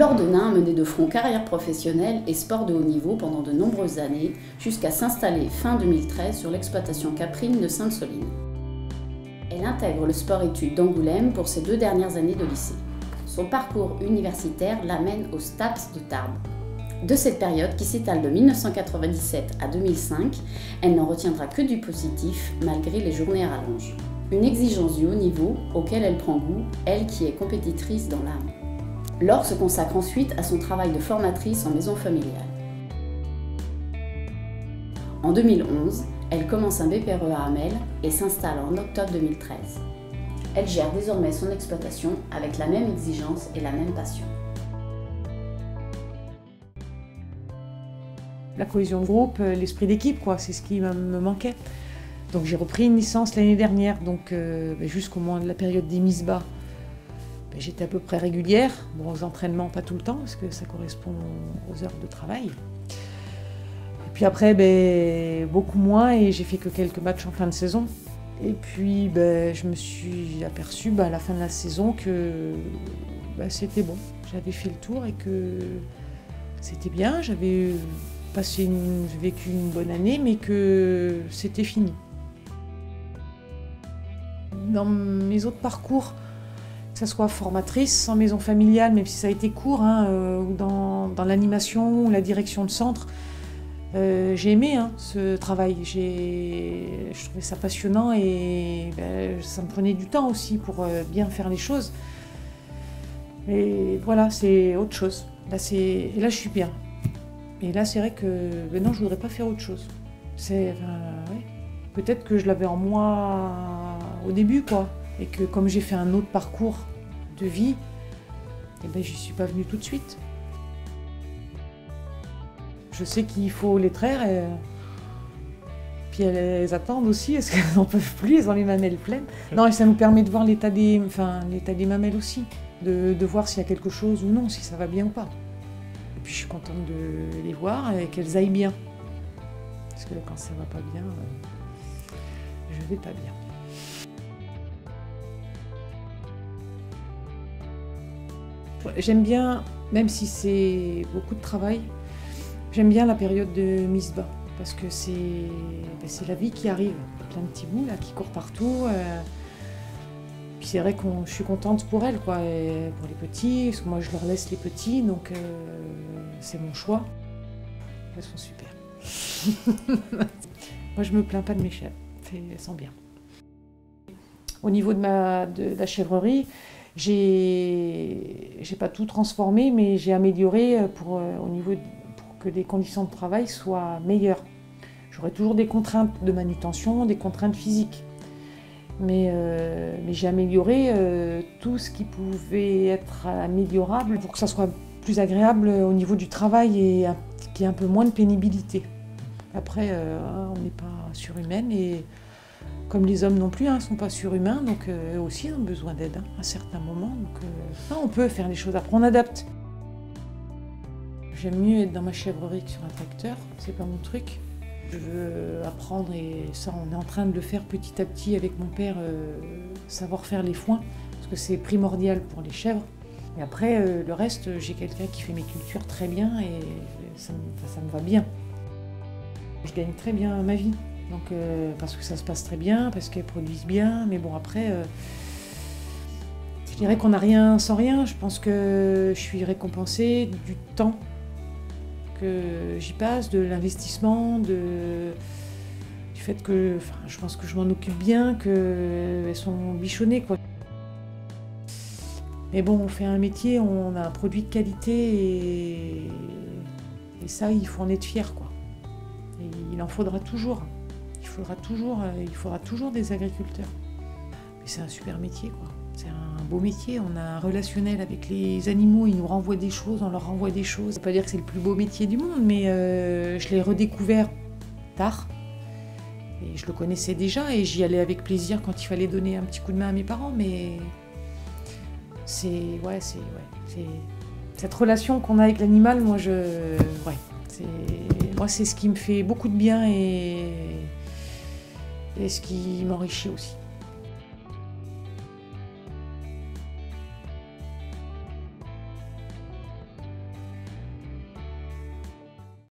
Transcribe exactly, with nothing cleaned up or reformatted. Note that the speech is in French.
Laure Denain a mené de front carrière professionnelle et sport de haut niveau pendant de nombreuses années, jusqu'à s'installer fin deux mille treize sur l'exploitation caprine de Sainte-Soline. Elle intègre le sport-études d'Angoulême pour ses deux dernières années de lycée. Son parcours universitaire l'amène au STAPS de Tarbes. De cette période, qui s'étale de mille neuf cent quatre-vingt-dix-sept à deux mille cinq, elle n'en retiendra que du positif, malgré les journées à rallonge. Une exigence du haut niveau auquel elle prend goût, elle qui est compétitrice dans l'âme. Laure se consacre ensuite à son travail de formatrice en maison familiale. En deux mille onze, elle commence un B P R E à Hamel et s'installe en octobre deux mille treize. Elle gère désormais son exploitation avec la même exigence et la même passion. La cohésion de groupe, l'esprit d'équipe, quoi, c'est ce qui me manquait. Donc j'ai repris une licence l'année dernière, donc euh, jusqu'au moment de la période des Miss Bas. J'étais à peu près régulière, bon, aux entraînements pas tout le temps parce que ça correspond aux heures de travail. Et puis après, ben, beaucoup moins et j'ai fait que quelques matchs en fin de saison. Et puis ben, je me suis aperçue ben, à la fin de la saison que ben, c'était bon. J'avais fait le tour et que c'était bien, j'avais passé une, vécu une bonne année mais que c'était fini. Dans mes autres parcours, que ce soit formatrice en maison familiale, même si ça a été court, hein, euh, ou dans, dans l'animation ou la direction de centre, euh, j'ai aimé hein, ce travail. Je trouvais ça passionnant et ben, ça me prenait du temps aussi pour euh, bien faire les choses. Mais voilà, c'est autre chose. Là, et là, je suis bien. Et là, c'est vrai que ben non, je ne voudrais pas faire autre chose. Enfin, ouais. Peut-être que je l'avais en moi au début, quoi. Et que comme j'ai fait un autre parcours de vie, eh ben, j'y suis pas venue tout de suite. Je sais qu'il faut les traire, et puis elles attendent aussi, parce qu'elles n'en peuvent plus, elles ont les mamelles pleines. Non, et ça nous permet de voir l'état des, enfin, l'état des mamelles aussi, de, de voir s'il y a quelque chose ou non, si ça va bien ou pas. Et puis je suis contente de les voir et qu'elles aillent bien. Parce que quand ça va pas bien, je vais pas bien. J'aime bien, même si c'est beaucoup de travail, j'aime bien la période de Miss Bas, parce que c'est ben la vie qui arrive, plein de petits bouts là, qui courent partout. Euh, puis c'est vrai que je suis contente pour elles, quoi, et pour les petits, parce que moi je leur laisse les petits, donc euh, c'est mon choix. Elles sont super. Moi je me plains pas de mes chèvres, elles sont bien. Au niveau de, ma, de, de la chèvrerie, j'ai pas tout transformé, mais j'ai amélioré pour, euh, au niveau de, pour que les conditions de travail soient meilleures. J'aurai toujours des contraintes de manutention, des contraintes physiques. Mais, euh, mais j'ai amélioré euh, tout ce qui pouvait être améliorable pour que ça soit plus agréable au niveau du travail et qu'il y ait un peu moins de pénibilité. Après, euh, on n'est pas surhumaine et comme les hommes non plus, hein, ne sont pas surhumains, donc euh, eux aussi ont besoin d'aide hein, à certains moments. Donc, euh, non, on peut faire les choses, après on adapte. J'aime mieux être dans ma chèvrerie que sur un tracteur, c'est pas mon truc. Je veux apprendre et ça on est en train de le faire petit à petit avec mon père, euh, savoir faire les foins, parce que c'est primordial pour les chèvres. Et après, euh, le reste, j'ai quelqu'un qui fait mes cultures très bien et ça me, ça me va bien. Je gagne très bien ma vie. Donc, euh, parce que ça se passe très bien, parce qu'elles produisent bien, mais bon après, euh, je dirais qu'on n'a rien sans rien. Je pense que je suis récompensée du temps que j'y passe, de l'investissement, de, du fait que, enfin, je pense que je m'en occupe bien, qu'elles sont bichonnées, quoi. Mais bon, on fait un métier, on a un produit de qualité et, et ça, il faut en être fier, quoi. Et il en faudra toujours. Il faudra toujours, il faudra toujours des agriculteurs. Mais c'est un super métier, quoi. C'est un beau métier. On a un relationnel avec les animaux. Ils nous renvoient des choses, on leur renvoie des choses. Ça ne veut pas dire que c'est le plus beau métier du monde, mais euh, je l'ai redécouvert tard. Et je le connaissais déjà et j'y allais avec plaisir quand il fallait donner un petit coup de main à mes parents. Mais c'est, ouais, c'est, ouais, cette relation qu'on a avec l'animal, moi, je, ouais, moi, c'est ce qui me fait beaucoup de bien et Et ce qui m'enrichit aussi.